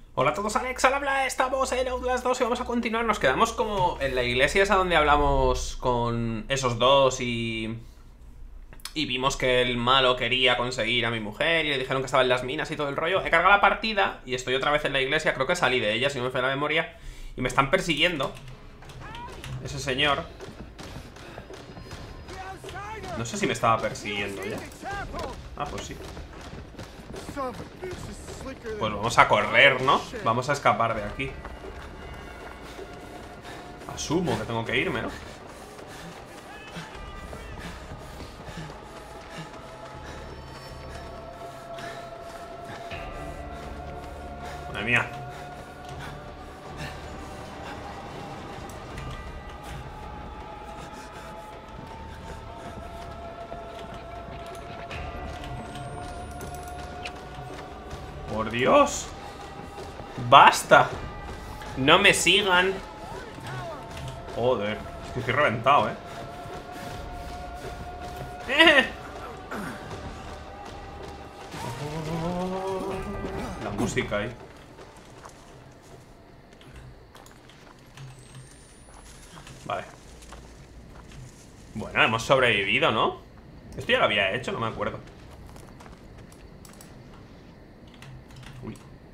Hola a todos, Alex al habla, estamos en Outlast 2 y vamos a continuar. Nos quedamos como en la iglesia esa donde hablamos con esos dos y vimos que el malo quería conseguir a mi mujer y le dijeron que estaba en las minas y todo el rollo. He cargado la partida y estoy otra vez en la iglesia, creo que salí de ella, si no me falla la memoria. Y me están persiguiendo ese señor. No sé si me estaba persiguiendo ya. Ah, pues sí. Pues vamos a correr, ¿no? Vamos a escapar de aquí. Asumo que tengo que irme, ¿no? Madre mía. Por Dios. ¡Basta! No me sigan. Joder, es que estoy reventado, ¿eh? La música ahí. Vale. Bueno, hemos sobrevivido, ¿no? Esto ya lo había hecho, no me acuerdo. Uy.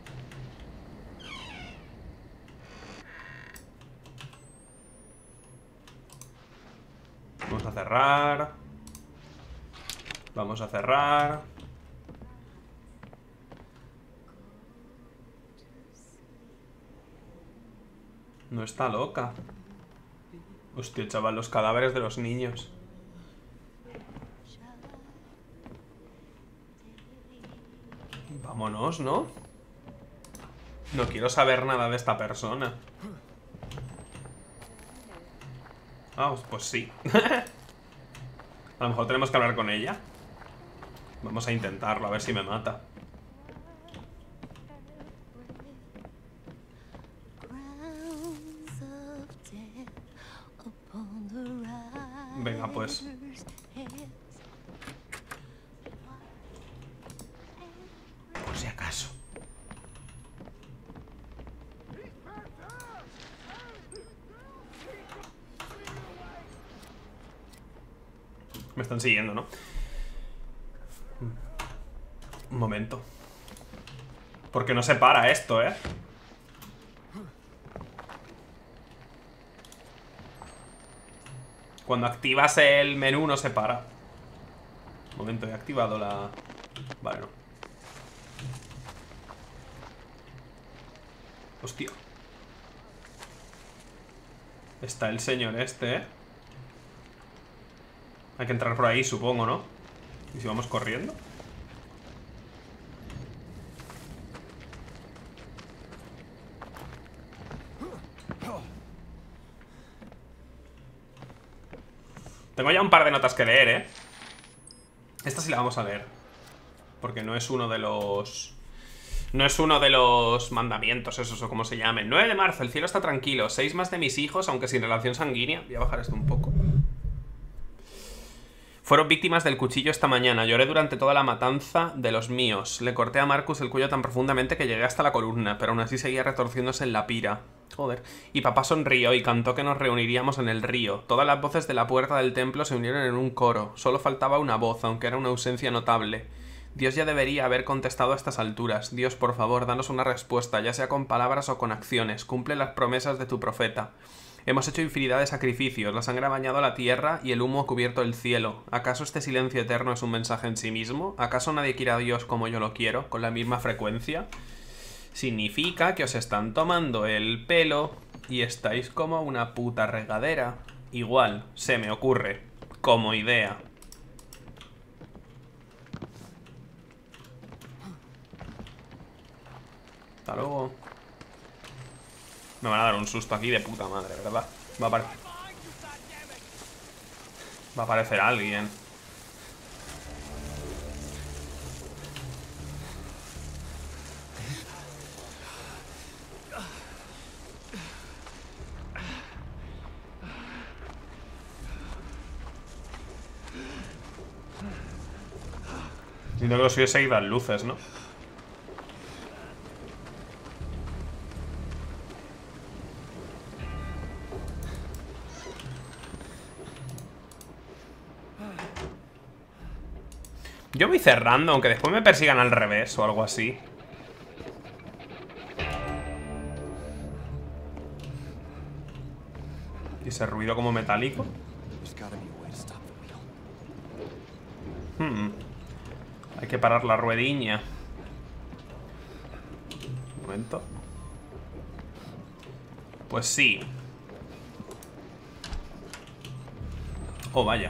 Vamos a cerrar. Vamos a cerrar. No está loca. Hostia, chaval, los cadáveres de los niños. Vámonos, ¿no? No quiero saber nada de esta persona. Ah, pues sí. A lo mejor tenemos que hablar con ella. Vamos a intentarlo, a ver si me mata. Venga, pues. Por si acaso. Me están siguiendo, ¿no? Un momento. Porque no se para esto, ¿eh? Cuando activas el menú no se para. Un momento, he activado la... Vale, no. Hostia. Está el señor este, ¿eh? Hay que entrar por ahí, supongo, ¿no? ¿Y si vamos corriendo? Tengo ya un par de notas que leer, ¿eh? Esta sí la vamos a leer. Porque no es uno de los... No es uno de los mandamientos, esos o como se llamen. 9 de marzo, el cielo está tranquilo. 6 más de mis hijos, aunque sin relación sanguínea. Voy a bajar esto un poco. Fueron víctimas del cuchillo esta mañana. Lloré durante toda la matanza de los míos. Le corté a Marcus el cuello tan profundamente que llegué hasta la columna, pero aún así seguía retorciéndose en la pira. Joder. Y papá sonrió y cantó que nos reuniríamos en el río. Todas las voces de la puerta del templo se unieron en un coro. Solo faltaba una voz, aunque era una ausencia notable. Dios ya debería haber contestado a estas alturas. Dios, por favor, danos una respuesta, ya sea con palabras o con acciones. Cumple las promesas de tu profeta. Hemos hecho infinidad de sacrificios, la sangre ha bañado la tierra y el humo ha cubierto el cielo. ¿Acaso este silencio eterno es un mensaje en sí mismo? ¿Acaso nadie quiere a Dios como yo lo quiero, con la misma frecuencia? Significa que os están tomando el pelo y estáis como una puta regadera. Igual, se me ocurre, como idea. Hasta luego. Me van a dar un susto aquí de puta madre, ¿verdad? Va a aparecer alguien. Siento que lo suyo es seguir las luces, ¿no? Yo voy cerrando, aunque después me persigan al revés o algo así. Y ese ruido como metálico. Hay que parar la ruediña. Un momento. Pues sí. Oh, vaya.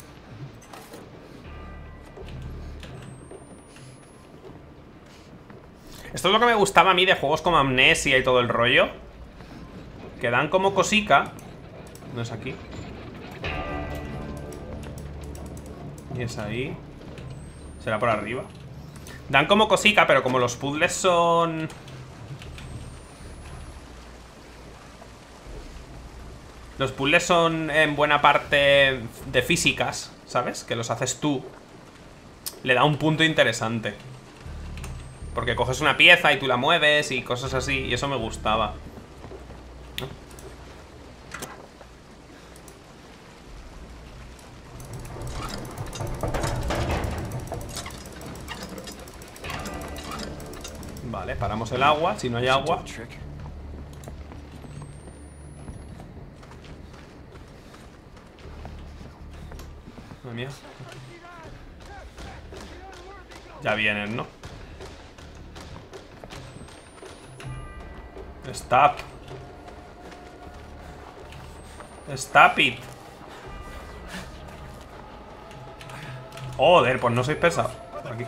Esto es lo que me gustaba a mí de juegos como Amnesia y todo el rollo. Que dan como cosica. No es aquí. Y es ahí. Será por arriba. Dan como cosica, pero como los puzzles son... Los puzzles son en buena parte de físicas, ¿sabes? Que los haces tú. Le da un punto interesante. Porque coges una pieza y tú la mueves y cosas así. Y eso me gustaba. Vale, paramos el agua. Si no hay agua... Madre mía. Ya vienen, ¿no? Stop. Stop it. Joder, pues no sois pesados. Aquí.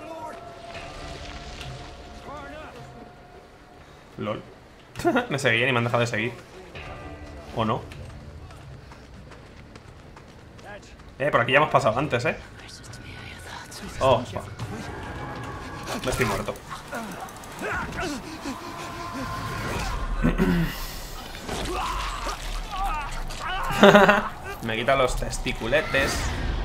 LOL. Me seguían y me han dejado de seguir. ¿O no? Por aquí ya hemos pasado antes, Oh, fuck. Me estoy muerto. Me quita los testiculetes.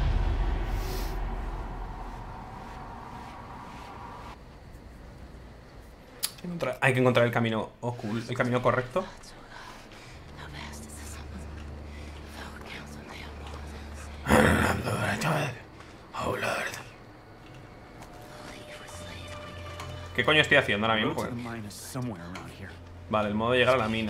Hay que encontrar el camino oculto, el camino correcto. ¿Qué coño estoy haciendo ahora mismo? Vale, el modo de llegar a la mina.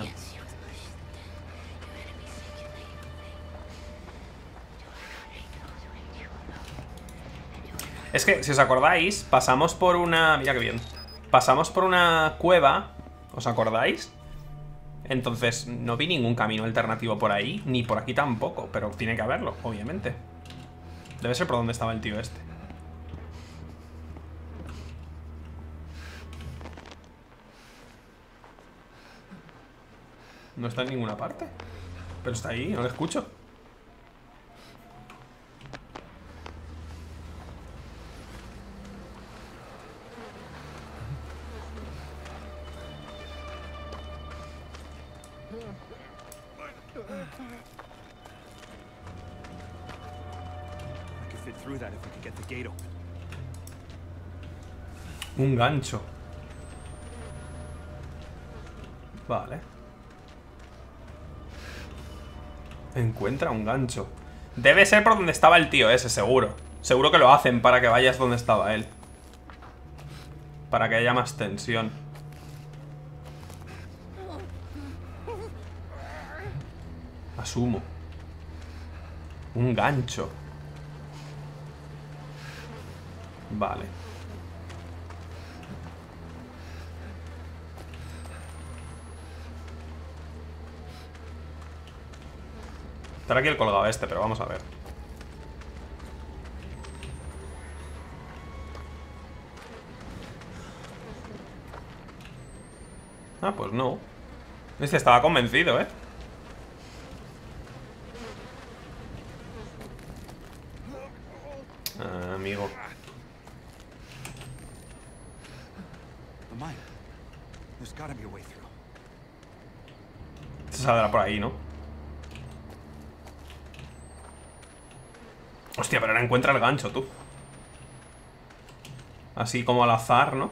Es que, si os acordáis, pasamos por una... Mira qué bien. Pasamos por una cueva. ¿Os acordáis? Entonces, no vi ningún camino alternativo por ahí. Ni por aquí tampoco. Pero tiene que haberlo, obviamente. Debe ser por donde estaba el tío este. No está en ninguna parte. Pero está ahí, no lo escucho. Un gancho. Vale. Encuentra un gancho. Debe ser por donde estaba el tío ese, seguro. Seguro que lo hacen para que vayas donde estaba él. Para que haya más tensión. Asumo. Un gancho. Vale. Estará aquí el colgado este, pero vamos a ver. Ah, pues no. Este estaba convencido, amigo. Se saldrá por ahí, ¿no? Hostia, pero ahora encuentra el gancho, tú. Así como al azar, ¿no?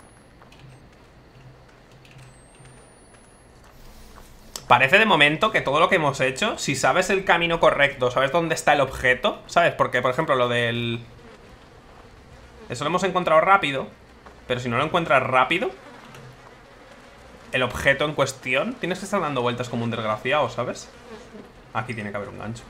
Parece de momento que todo lo que hemos hecho, si sabes el camino correcto, sabes dónde está el objeto, ¿sabes? Porque, por ejemplo, lo del... Eso lo hemos encontrado rápido. Pero si no lo encuentras rápido, el objeto en cuestión, tienes que estar dando vueltas como un desgraciado, ¿sabes? Aquí tiene que haber un gancho.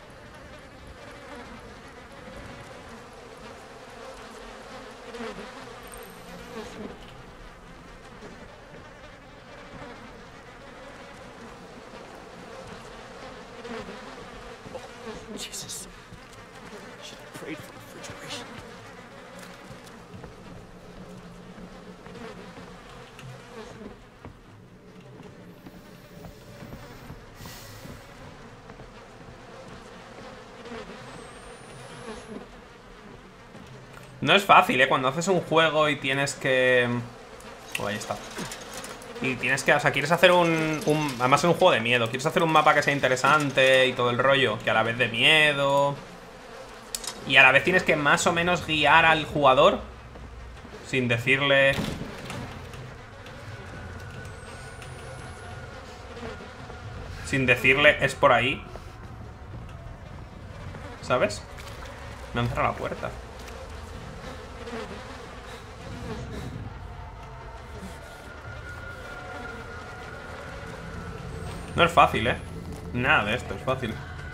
Jesus. Should have prayed for refrigeration. No es fácil, ¿eh? Cuando haces un juego y tienes que... Oh, ahí está. Y tienes que... O sea, quieres hacer además es un juego de miedo. Quieres hacer un mapa que sea interesante y todo el rollo. Que a la vez de miedo... Y a la vez tienes que más o menos guiar al jugador. Sin decirle... Sin decirle, es por ahí. ¿Sabes? Me han cerrado la puerta. No es fácil, ¿eh? Nada de esto es fácil.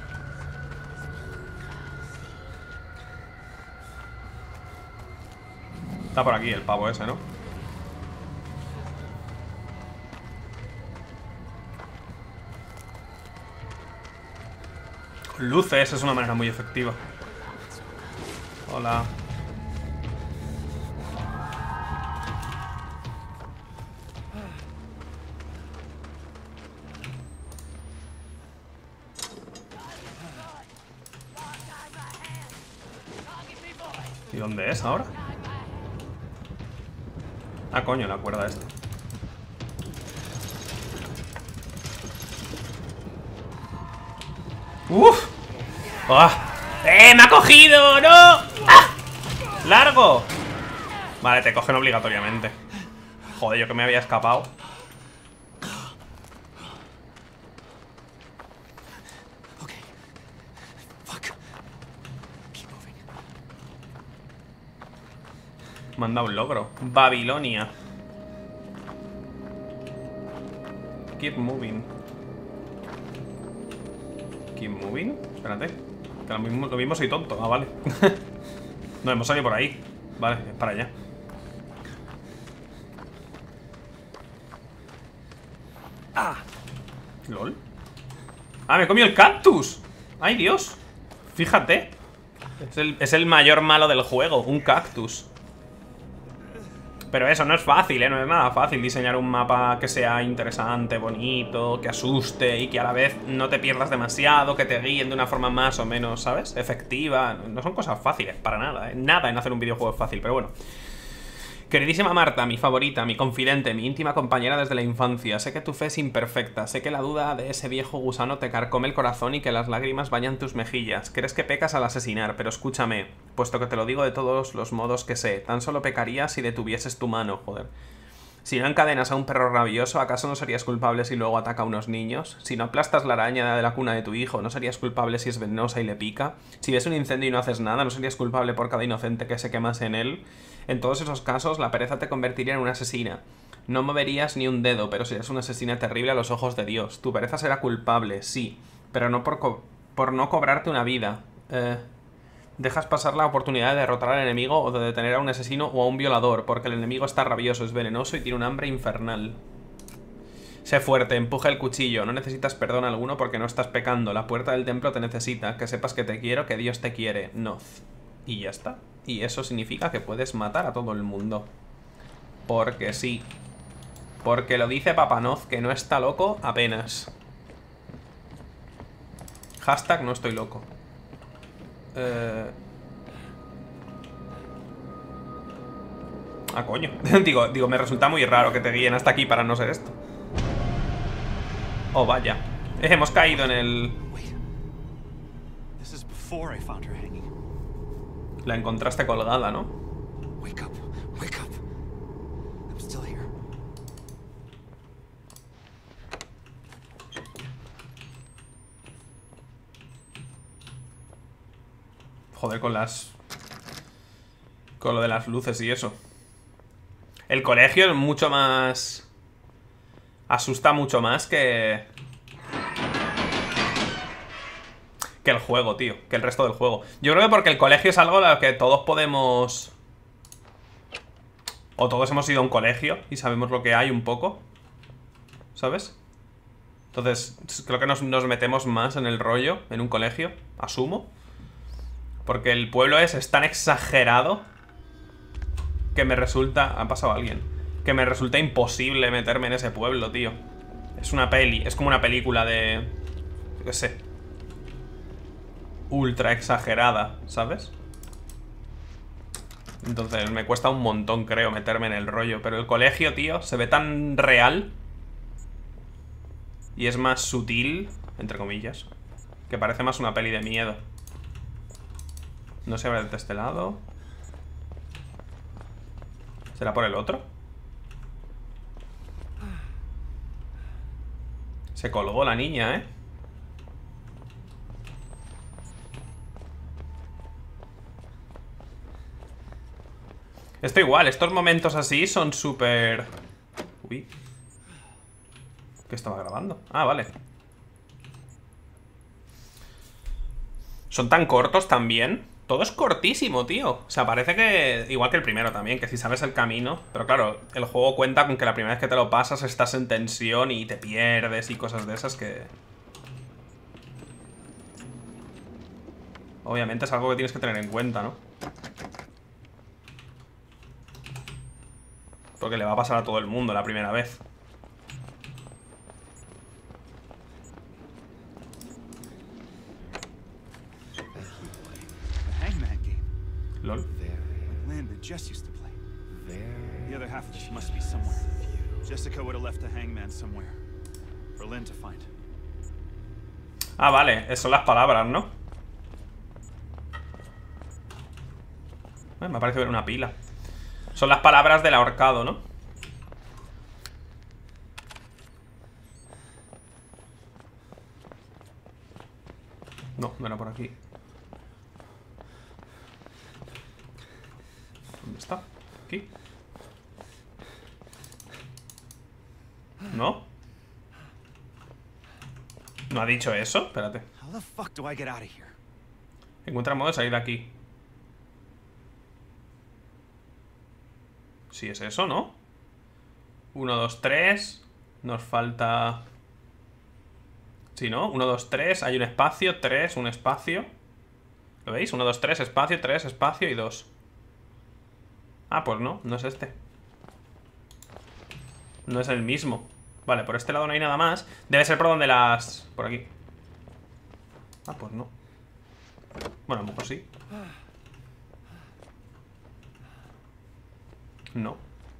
Está por aquí el pavo ese, ¿no? Con luces es una manera muy efectiva. Hola. ¿Y dónde es ahora? Ah, coño, la cuerda esta. ¡Uf! ¡Ah! ¡Me ha cogido! ¡No! ¡Ah! ¡Largo! Vale, te cogen obligatoriamente. Joder, yo que me había escapado. Me han dado un logro. Babilonia. Keep moving. Keep moving. Espérate. Que lo mismo soy tonto. Ah, vale. No, hemos salido por ahí. Vale, es para allá. Ah. ¿Lol? Ah, me he comido el cactus. Ay, Dios. Fíjate. Es el mayor malo del juego. Un cactus. Pero eso no es fácil, ¿eh? No es nada fácil diseñar un mapa que sea interesante, bonito, que asuste y que a la vez no te pierdas demasiado, que te guíen de una forma más o menos, ¿sabes? Efectiva. No son cosas fáciles, para nada, ¿eh? Nada en hacer un videojuego es fácil, pero bueno. Queridísima Marta, mi favorita, mi confidente, mi íntima compañera desde la infancia. Sé que tu fe es imperfecta, sé que la duda de ese viejo gusano te carcome el corazón y que las lágrimas bañan tus mejillas. Crees que pecas al asesinar, pero escúchame, puesto que te lo digo de todos los modos que sé, tan solo pecarías si detuvieses tu mano, joder. Si no encadenas a un perro rabioso, ¿acaso no serías culpable si luego ataca a unos niños? Si no aplastas la araña de la cuna de tu hijo, ¿no serías culpable si es venenosa y le pica? Si ves un incendio y no haces nada, ¿no serías culpable por cada inocente que se quemase en él? En todos esos casos, la pereza te convertiría en una asesina. No moverías ni un dedo, pero serías una asesina terrible a los ojos de Dios. Tu pereza será culpable, sí, pero no por no cobrarte una vida. Dejas pasar la oportunidad de derrotar al enemigo o de detener a un asesino o a un violador, porque el enemigo está rabioso, es venenoso y tiene un hambre infernal. Sé fuerte, empuja el cuchillo, no necesitas perdón alguno porque no estás pecando, la puerta del templo te necesita, que sepas que te quiero, que Dios te quiere, Noz. Y ya está. Y eso significa que puedes matar a todo el mundo. Porque sí. Porque lo dice Papá Noz, que no está loco apenas. Hashtag no estoy loco. Ah, coño. digo, me resulta muy raro que te guíen hasta aquí para no ser esto. Oh, vaya. Hemos caído en el... La encontraste colgada, ¿no? Wake up. Wake up. I'm still here. Joder, con las... Con lo de las luces y eso. El colegio es mucho más... Asusta mucho más que el juego, tío. Que el resto del juego. Yo creo que porque el colegio es algo a lo que todos podemos... O todos hemos ido a un colegio y sabemos lo que hay un poco. ¿Sabes? Entonces, creo que nos metemos más en el rollo en un colegio, asumo. Porque el pueblo es tan exagerado que me resulta... Ha pasado alguien. Que me resulta imposible meterme en ese pueblo, tío. Es una peli, es como una película de... Yo qué sé. Ultra exagerada, ¿sabes? Entonces me cuesta un montón, creo, meterme en el rollo. Pero el colegio, tío, se ve tan real. Y es más sutil, entre comillas, que parece más una peli de miedo. No sé, a ver de este lado. ¿Será por el otro? Se colgó la niña, ¿eh? Esto igual, estos momentos así son súper... Uy. ¿Qué estaba grabando? Ah, vale. Son tan cortos también. Todo es cortísimo, tío. O sea, parece que... Igual que el primero también, que si sabes el camino. Pero claro, el juego cuenta con que la primera vez que te lo pasas estás en tensión y te pierdes y cosas de esas que... Obviamente es algo que tienes que tener en cuenta, ¿no? Porque le va a pasar a todo el mundo la primera vez. LOL. Land that Jess used to play. The other half of this must be somewhere. Jessica would have left the hangman somewhere. For Lynn to find. Ah, vale, son las palabras, ¿no? Me parece ver una pila. Son las palabras del ahorcado, ¿no? No, no era por aquí. ¿Dónde está? ¿Aquí? ¿No? ¿No ha dicho eso? Espérate. How the fuck do I get out of here? Encuentra modo de salir de aquí. Sí, es eso, ¿no? 1, 2, 3. Nos falta... Sí, ¿no? 1, 2, 3. Hay un espacio, 3, un espacio. ¿Lo veis? 1, 2, 3, espacio, 3, espacio y 2. Ah, pues no, no es este. No es el mismo. Vale, por este lado no hay nada más. Debe ser por donde las... Por aquí. Ah, pues no. Bueno, a lo mejor sí. No.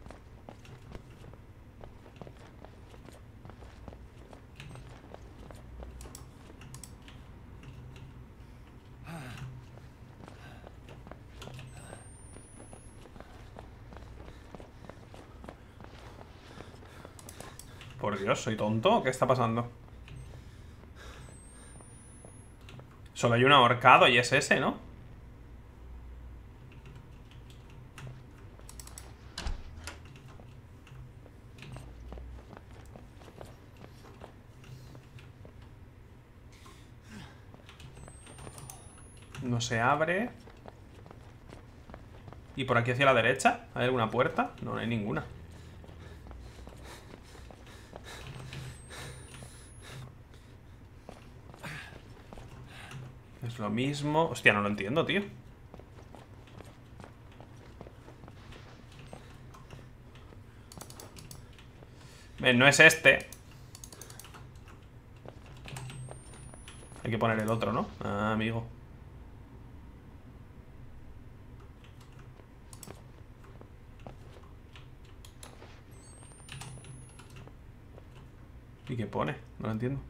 Por Dios, ¿soy tonto? ¿Qué está pasando? Solo hay un ahorcado y es ese, ¿no? No se abre. ¿Y por aquí hacia la derecha? ¿Hay alguna puerta? No, no hay ninguna. Es lo mismo. Hostia, no lo entiendo, tío. No es este. Hay que poner el otro, ¿no? Ah, amigo. ¿Y qué pone? No lo entiendo.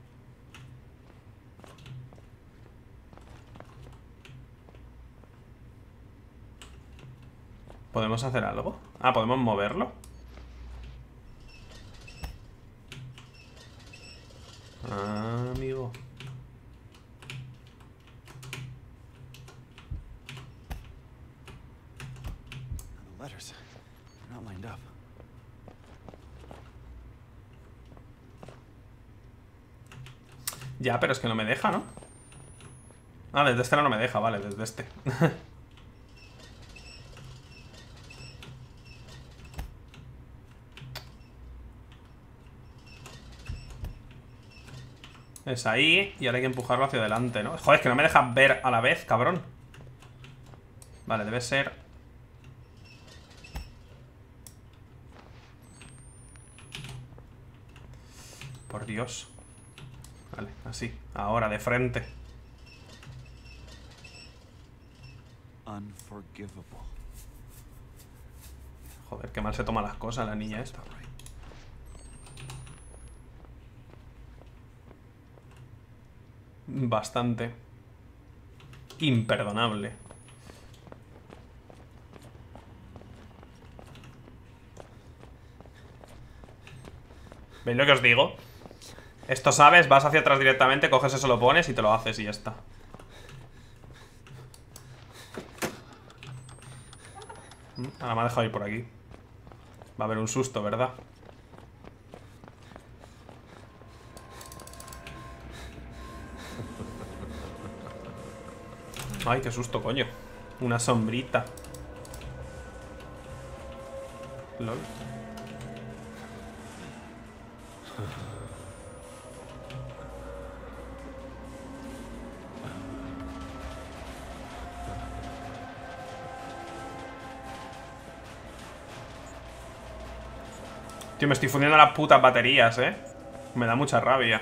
¿Podemos hacer algo? Ah, ¿podemos moverlo? Ah, amigo. Ya, pero es que no me deja, ¿no? Ah, desde este no me deja, vale, desde este. Es ahí, y ahora hay que empujarlo hacia adelante, ¿no? Joder, es que no me deja ver a la vez, cabrón. Vale, debe ser... Por Dios. Vale, así, ahora, de frente. Unforgivable. Joder, qué mal se toma las cosas la niña esta. Bastante. Imperdonable. ¿Veis lo que os digo? Esto, ¿sabes? Vas hacia atrás directamente, coges eso, lo pones y te lo haces y ya está. Ahora me ha dejado ir por aquí. Va a haber un susto, ¿verdad? Ay, qué susto, coño. Una sombrita. LOL. Tío, me estoy fundiendo las putas baterías, ¿eh? Me da mucha rabia.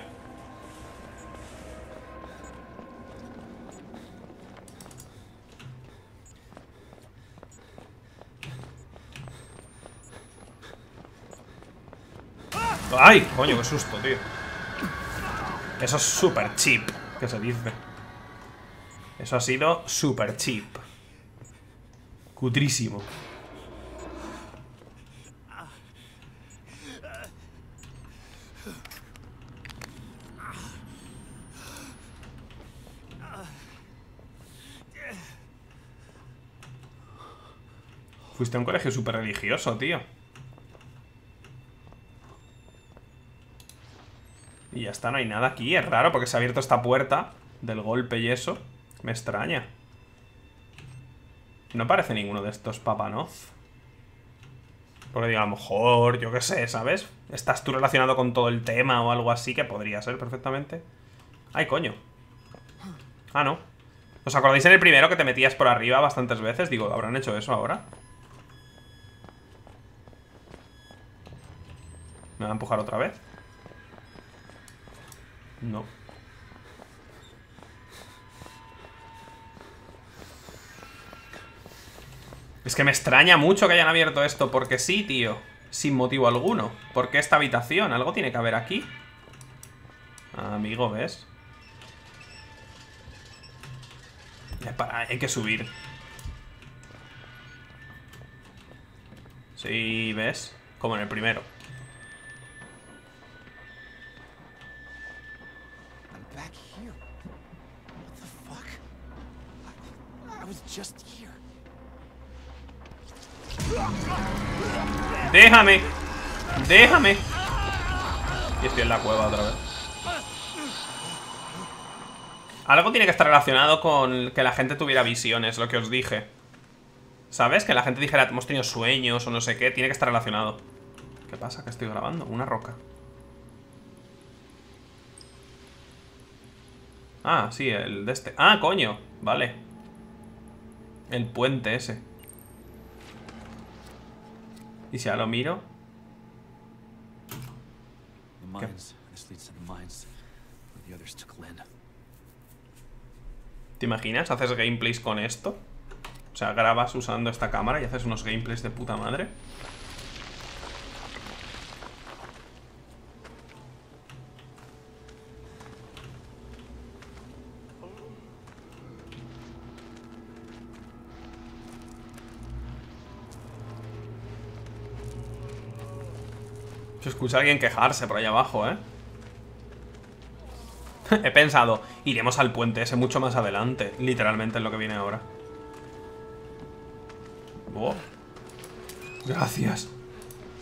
¡Ay! Coño, qué susto, tío. Eso es super cheap, que se dice. Eso ha sido super cheap. Cutrísimo. Fuiste a un colegio súper religioso, tío. Y ya está, no hay nada aquí. Es raro porque se ha abierto esta puerta del golpe y eso. Me extraña. No parece ninguno de estos Papanoz. Porque digo, a lo mejor, yo qué sé, ¿sabes? Estás tú relacionado con todo el tema o algo así, que podría ser perfectamente. ¡Ay, coño! Ah, no. ¿Os acordáis en el primero que te metías por arriba bastantes veces? Digo, ¿habrán hecho eso ahora? ¿Me va a empujar otra vez? No. Es que me extraña mucho que hayan abierto esto. Porque sí, tío. Sin motivo alguno. ¿Por qué esta habitación? ¿Algo tiene que haber aquí? Ah, amigo, ¿ves? Hay que subir. Sí, ¿ves? Como en el primero. ¡Déjame! ¡Déjame! Y estoy en la cueva otra vez. Algo tiene que estar relacionado con que la gente tuviera visiones, lo que os dije. ¿Sabes? Que la gente dijera, hemos tenido sueños o no sé qué. Tiene que estar relacionado. ¿Qué pasa? ¿Que estoy grabando? Una roca. Ah, sí, el de este. Ah, coño, vale. El puente ese. Y si ahora lo miro. ¿Qué? ¿Te imaginas? ¿Haces gameplays con esto? O sea, grabas usando esta cámara y haces unos gameplays de puta madre. Se escucha a alguien quejarse por ahí abajo, ¿eh? He pensado, iremos al puente ese mucho más adelante. Literalmente es lo que viene ahora. Oh. Gracias.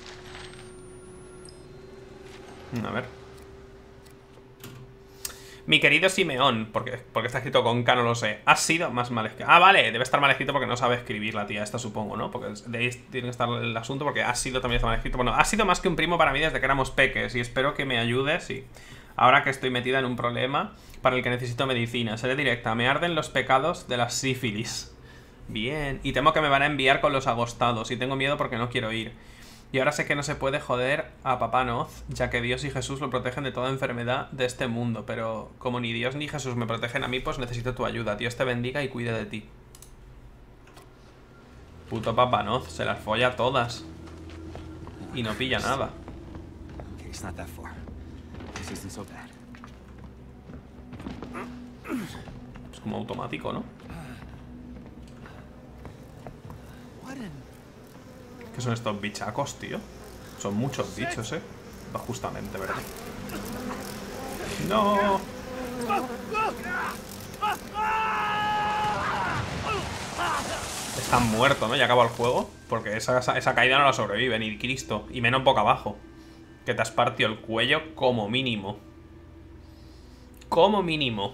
A ver. Mi querido Simeón, porque está escrito con K, no lo sé. Ha sido más mal escrito. Ah, vale, debe estar mal escrito porque no sabe escribir la tía esta, supongo, ¿no? Porque de ahí tiene que estar el asunto, porque ha sido también está mal escrito. Bueno, ha sido más que un primo para mí desde que éramos peques, y espero que me ayudes, y ahora que estoy metida en un problema para el que necesito medicina. Seré directa. Me arden los pecados de la sífilis. Bien. Y temo que me van a enviar con los agostados, y tengo miedo porque no quiero ir. Y ahora sé que no se puede joder a Papá Noz, ya que Dios y Jesús lo protegen de toda enfermedad de este mundo. Pero como ni Dios ni Jesús me protegen a mí, pues necesito tu ayuda. Dios te bendiga y cuide de ti. Puto Papá Noz, se las folla todas. Y no pilla nada. Okay, it's not that far. This isn't so bad. Es como automático, ¿no? What in... ¿Qué son estos bichacos, tío? Son muchos bichos, ¿eh? Va justamente, ¿verdad? ¡No! Están muertos, ¿no? Ya acabó el juego. Porque esa caída no la sobrevive, ni Cristo. Y menos boca abajo. Que te has partido el cuello como mínimo. Como mínimo.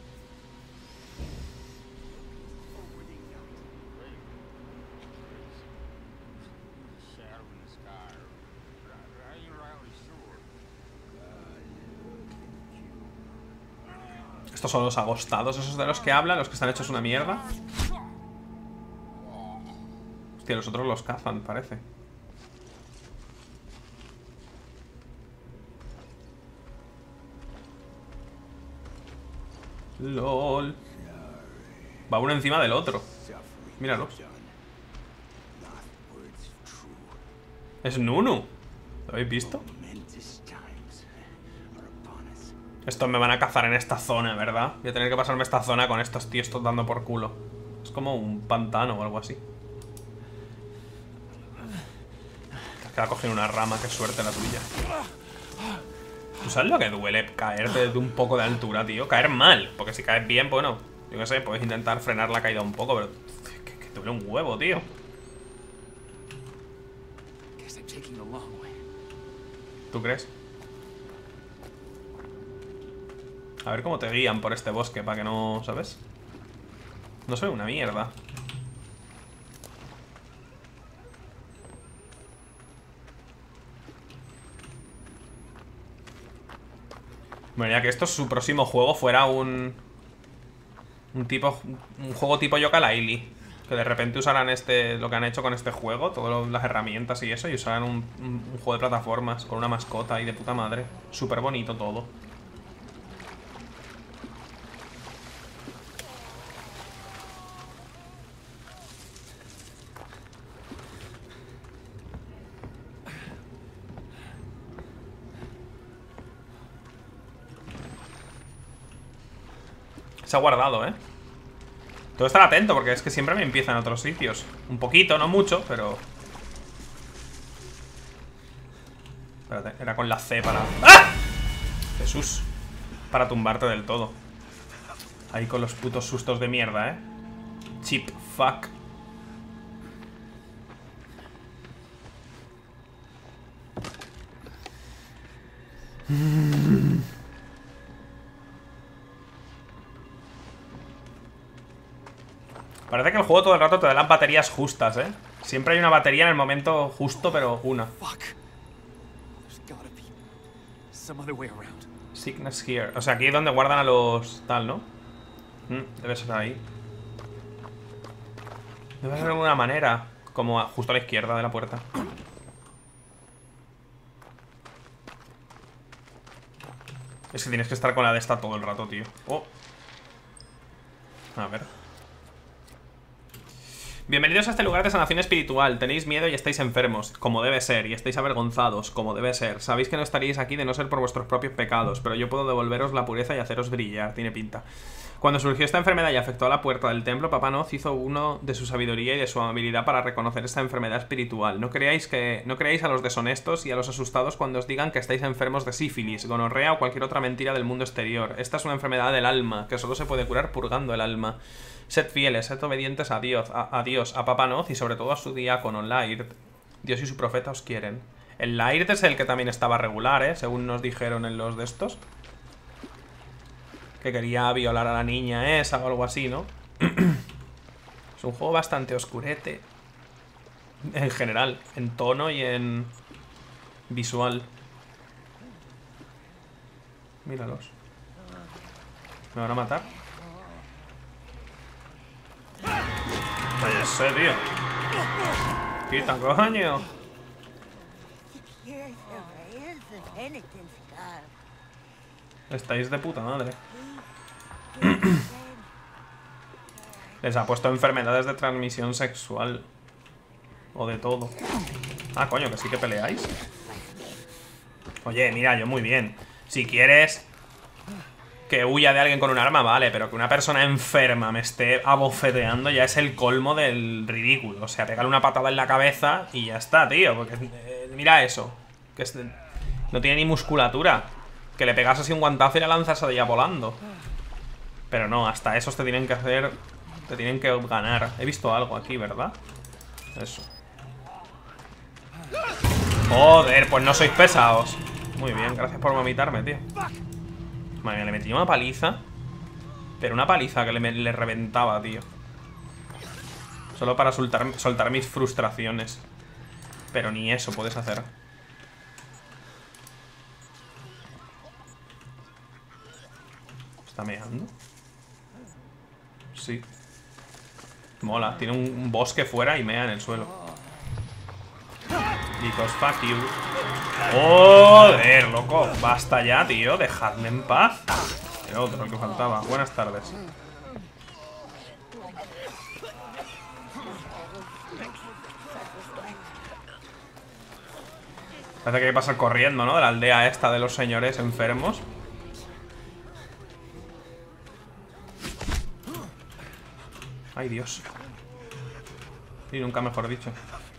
Estos son los agostados, esos de los que hablan, los que están hechos una mierda. Hostia, los otros los cazan, parece. LOL. Va uno encima del otro. Míralos. Es Nunu. ¿Lo habéis visto? Estos me van a cazar en esta zona, ¿verdad? Voy a tener que pasarme esta zona con estos tíos todos dando por culo. Es como un pantano o algo así. Te has quedado cogiendo una rama, qué suerte la tuya. ¿Tú sabes lo que duele caerte desde un poco de altura, tío? Caer mal, porque si caes bien, bueno, yo qué sé, puedes intentar frenar la caída un poco, pero que duele un huevo, tío. ¿Tú crees? A ver cómo te guían por este bosque para que no... ¿sabes? No se ve una mierda. Bueno, ya que esto su próximo juego fuera un juego tipo Yooka-Laylee. Que de repente usaran lo que han hecho con este juego, todas las herramientas y eso, y usaran un juego de plataformas con una mascota y de puta madre. Súper bonito todo. Se ha guardado, ¿eh? Tengo que estar atento porque es que siempre me empieza en otros sitios. Un poquito, no mucho, pero... Espérate, era con la C para... ¡Ah! Jesús. Para tumbarte del todo. Ahí con los putos sustos de mierda, ¿eh? Chip fuck. Parece que el juego todo el rato te da las baterías justas, ¿eh? Siempre hay una batería en el momento justo, pero una. Sickness here. O sea, aquí es donde guardan a los... tal, ¿no? Debe ser ahí. Debe ser de alguna manera. Como justo a la izquierda de la puerta. Es que tienes que estar con la de esta todo el rato, tío. Oh. A ver. Bienvenidos a este lugar de sanación espiritual. Tenéis miedo y estáis enfermos, como debe ser, y estáis avergonzados, como debe ser. Sabéis que no estaríais aquí de no ser por vuestros propios pecados, pero yo puedo devolveros la pureza y haceros brillar. Tiene pinta. Cuando surgió esta enfermedad y afectó a la puerta del templo, Papá Noz hizo uno de su sabiduría y de su amabilidad para reconocer esta enfermedad espiritual. No creáis a los deshonestos y a los asustados cuando os digan que estáis enfermos de sífilis, gonorrea o cualquier otra mentira del mundo exterior. Esta es una enfermedad del alma, que solo se puede curar purgando el alma. Sed fieles, sed obedientes a Dios, a Papá Noz y sobre todo a su diácono, Laird. Dios y su profeta os quieren. El Laird es el que también estaba regular, según nos dijeron en los de estos. que quería violar a la niña esa o algo así, ¿no? Es un juego bastante oscurete. En general, en tono y en visual. Míralos. ¿Me van a matar? Cállese, tío. Quita, coño. Estáis de puta madre. Les ha puesto enfermedades de transmisión sexual. O de todo. Ah, coño, que sí que peleáis. Oye, mira, yo muy bien. Si quieres que huya de alguien con un arma, vale. Pero que una persona enferma me esté abofeteando ya es el colmo del ridículo. O sea, pegarle una patada en la cabeza y ya está, tío. Porque mira eso. Que no tiene ni musculatura. Que le pegas así un guantazo y la lanzas allá volando. Pero no, hasta esos te tienen que hacer... Te tienen que ganar. He visto algo aquí, ¿verdad? Eso. Joder, pues no sois pesados. Muy bien, gracias por vomitarme, tío. Madre mía, le metí una paliza. Pero una paliza que le reventaba, tío. Solo para soltar mis frustraciones. Pero ni eso puedes hacer. ¿Está meando? Sí. Mola, tiene un bosque fuera y mea en el suelo. Because fuck you. Joder, loco. Basta ya, tío. Dejadme en paz. Era otro el que faltaba. Buenas tardes. Parece que hay que pasar corriendo, ¿no? De la aldea esta de los señores enfermos. Ay, Dios. Y nunca mejor dicho.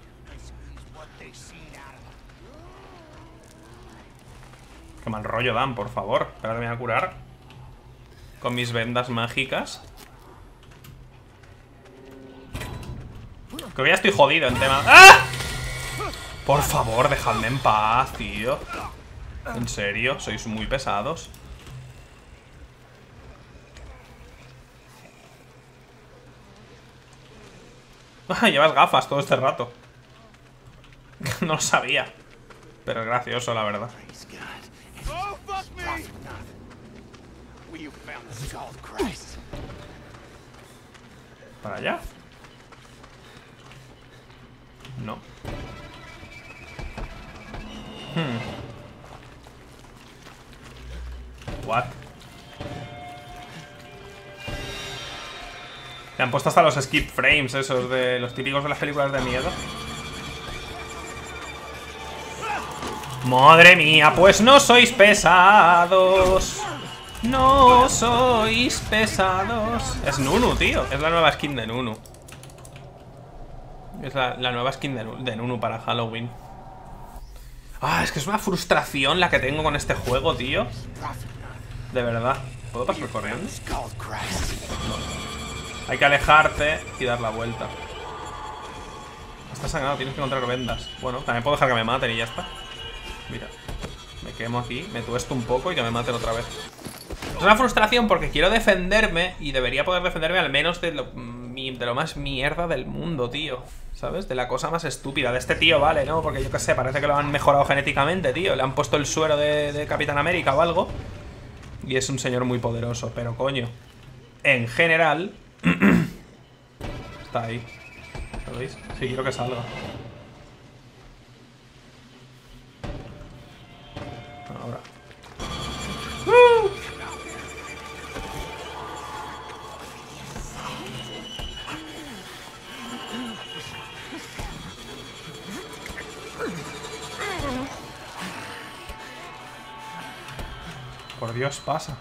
Qué mal rollo dan, por favor. Espérate, me voy a curar con mis vendas mágicas. Creo que ya estoy jodido en tema... ¡Ah! Por favor, dejadme en paz, tío. En serio, sois muy pesados. Llevas gafas todo este rato. No lo sabía. Pero es gracioso, la verdad. ¿Para allá? No. What? Le han puesto hasta los skip frames esos de los típicos de las películas de miedo. ¡Madre mía! Pues no sois pesados. No sois pesados. Es Nunu, tío. Es la nueva skin de Nunu. Es la nueva skin de Nunu para Halloween. Ah, es que es una frustración la que tengo con este juego, tío. De verdad. ¿Puedo pasar corriendo? No. Hay que alejarte y dar la vuelta. Está sangrado, tienes que encontrar vendas. Bueno, también puedo dejar que me maten y ya está. Mira, me quemo aquí, me tuesto un poco y que me maten otra vez. Es una frustración porque quiero defenderme y debería poder defenderme al menos de lo más mierda del mundo, tío. ¿Sabes? De la cosa más estúpida. De este tío, vale, ¿no? Porque yo qué sé, parece que lo han mejorado genéticamente, tío. Le han puesto el suero de Capitán América o algo. Y es un señor muy poderoso, pero coño. En general... Está ahí. ¿Lo veis? Sí, quiero que salga. Ahora. Por Dios, pasa.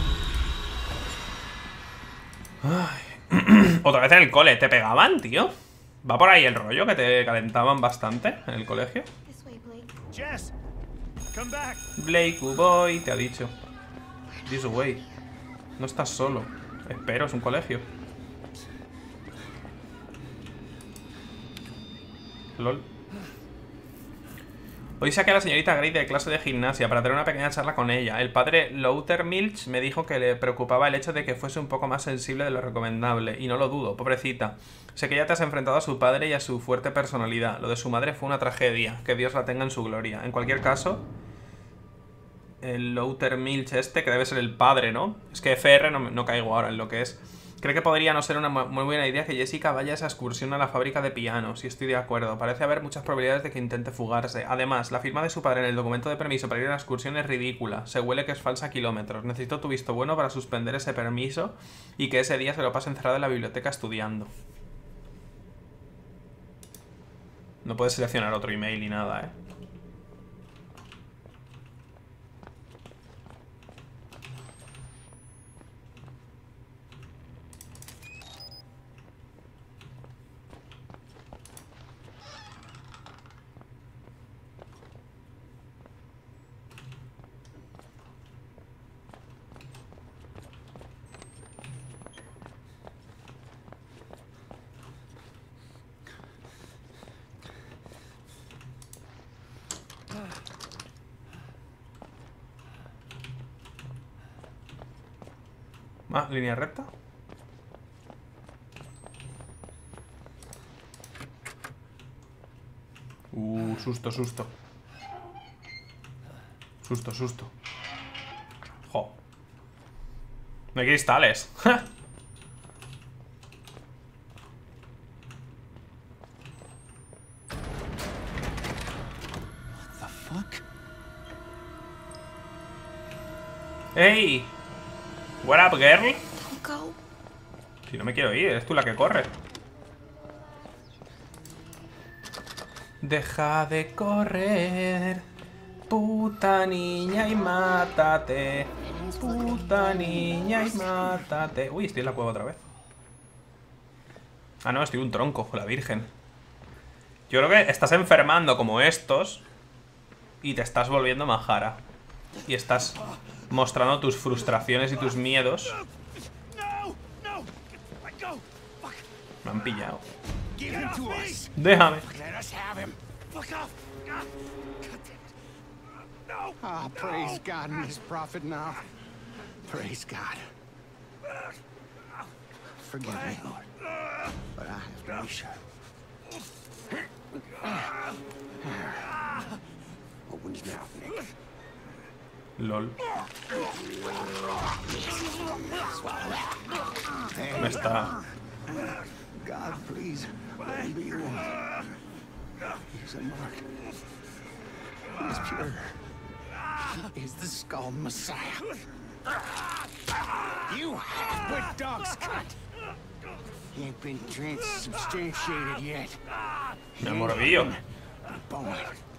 Ay. Otra vez en el cole, ¿te pegaban, tío? ¿Va por ahí el rollo que te calentaban bastante en el colegio? Jess, come back. Blake, boy, te ha dicho. This way. No estás solo. Espero, es un colegio. LOL. Hoy saqué a la señorita Grey de clase de gimnasia para tener una pequeña charla con ella. El padre Loutermilch me dijo que le preocupaba el hecho de que fuese un poco más sensible de lo recomendable. Y no lo dudo, pobrecita. Sé que ya te has enfrentado a su padre y a su fuerte personalidad. Lo de su madre fue una tragedia. Que Dios la tenga en su gloria. En cualquier caso, el Loutermilch este, que debe ser el padre, ¿no? Es que FR no caigo ahora en lo que es. Cree que podría no ser una muy buena idea que Jessica vaya a esa excursión a la fábrica de pianos, y estoy de acuerdo. Parece haber muchas probabilidades de que intente fugarse. Además, la firma de su padre en el documento de permiso para ir a la excursión es ridícula. Se huele que es falsa a kilómetros. Necesito tu visto bueno para suspender ese permiso y que ese día se lo pase encerrado en la biblioteca estudiando. No puedes seleccionar otro email ni nada, ¿eh? Ah, línea recta. Susto, susto. Susto, susto. Jo. No hay cristales. The fuck? ¡Ey! What up, girl? Don't go. Si no me quiero ir, eres tú la que corre. Deja de correr, puta niña, y mátate. Puta niña, y mátate. Uy, estoy en la cueva otra vez. Ah, no, estoy un tronco, la virgen. Yo creo que estás enfermando como estos y te estás volviendo majara. Y estás mostrando tus frustraciones y tus miedos. Me han pillado. Déjame. Ah, praise God and his prophet now. Praise God. Forgive me, Lord, but I have to be sure. Open his mouth, Nick. LOL. Me está... God, please, let him be your one. He's unmarked. He is pure. He is the Skull Messiah. You half-wit dog's cunt. He ain't been transubstantiated yet. Me morbillo. Born.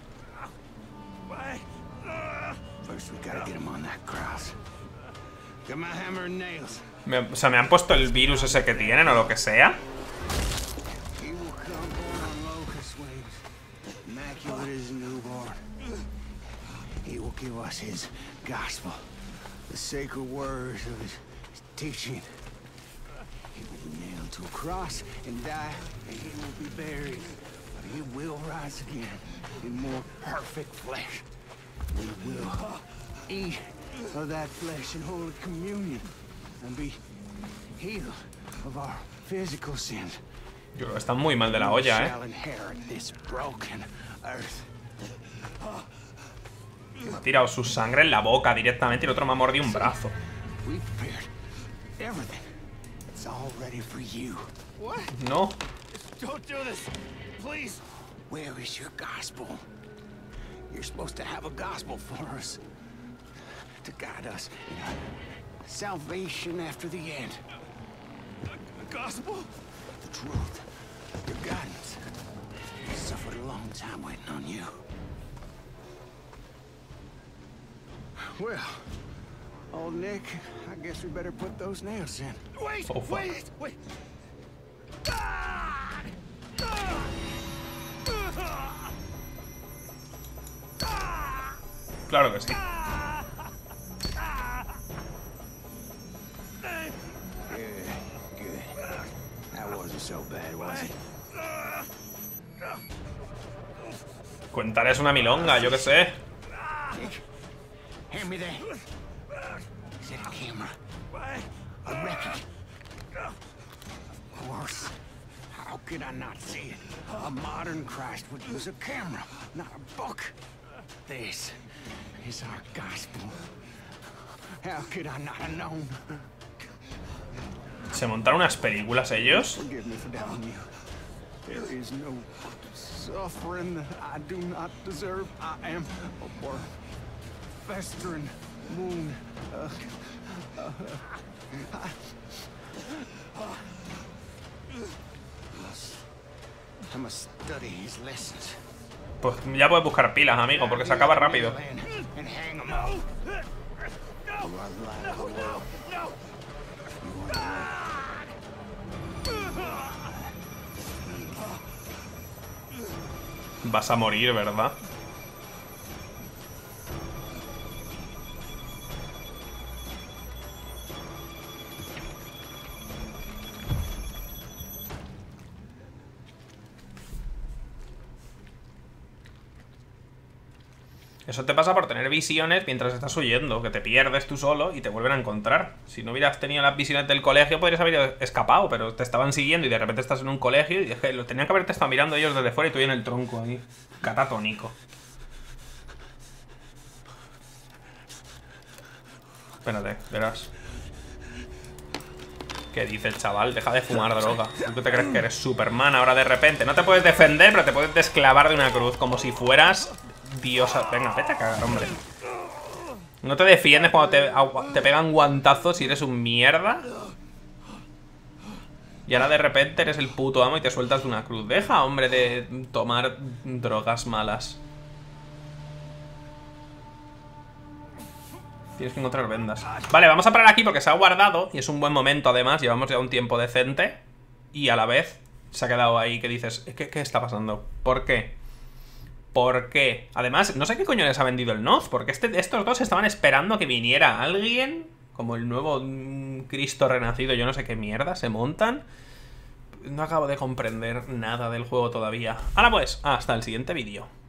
First, we gotta get him on that cross. Get my hammer and nails. O sea, me han puesto el virus ese que tienen o lo que sea. He will come born on locust wings, immaculate as a newborn. He will give us his gospel, the sacred words of his teaching. He will be nailed to a cross and die, and he will be buried. But he will rise again in more perfect flesh. We will eat of that flesh in holy communion and be healed of our physical sins. Yo creo que están muy mal de la olla, Shall inherit this broken earth. Me ha tirado su sangre en la boca directamente y el otro me ha mordido un brazo. We prepared everything. It's all ready for you. What? No. Don't do this, please. Where is your gospel? You're supposed to have a gospel for us, to guide us in our salvation after the end. The gospel? The truth, your guidance. We suffered a long time waiting on you. Well, old Nick, I guess we better put those nails in. Wait, Oh, fuck. wait. Ah! Ah! Ah! Claro que sí. Good. That wasn't so bad, was it? Cuéntales una milonga, yo qué sé. Hand me that. Is that a camera? A record? Of course. How could I not see it? A modern Christ would use a camera, not a book. This is our gospel. How could I not have known? ¿Se montaron unas películas ellos? Forgive me for doubting you. There is no suffering that I do not deserve. I am a worm. Festering moon. I must study his lessons. Pues ya puedes buscar pilas, amigo, porque se acaba rápido. And hang 'em all. You are light of the world. You are Vas a morir, ¿verdad? Eso te pasa por tener visiones mientras estás huyendo, que te pierdes tú solo y te vuelven a encontrar. Si no hubieras tenido las visiones del colegio, podrías haber escapado, pero te estaban siguiendo y de repente estás en un colegio y lo tenían que haberte estado mirando ellos desde fuera y tú ahí en el tronco ahí, catatónico. Espérate, verás. ¿Qué dices, chaval? Deja de fumar droga. ¿Tú qué te crees que eres Superman ahora de repente? No te puedes defender, pero te puedes desclavar de una cruz, como si fueras... Diosa. Venga, vete a cagar, hombre. No te defiendes cuando te pegan guantazos y eres un mierda. Y ahora de repente eres el puto amo y te sueltas de una cruz. Deja, hombre, de tomar drogas malas. Tienes que encontrar vendas. Vale, vamos a parar aquí porque se ha guardado. Y es un buen momento, además. Llevamos ya un tiempo decente. Y a la vez se ha quedado ahí que dices, ¿qué está pasando? ¿Por qué? ¿Por qué? Además, no sé qué coño les ha vendido el Noz, porque estos dos estaban esperando a que viniera alguien, como el nuevo Cristo renacido, yo no sé qué mierda, se montan. No acabo de comprender nada del juego todavía. Ahora pues, hasta el siguiente vídeo.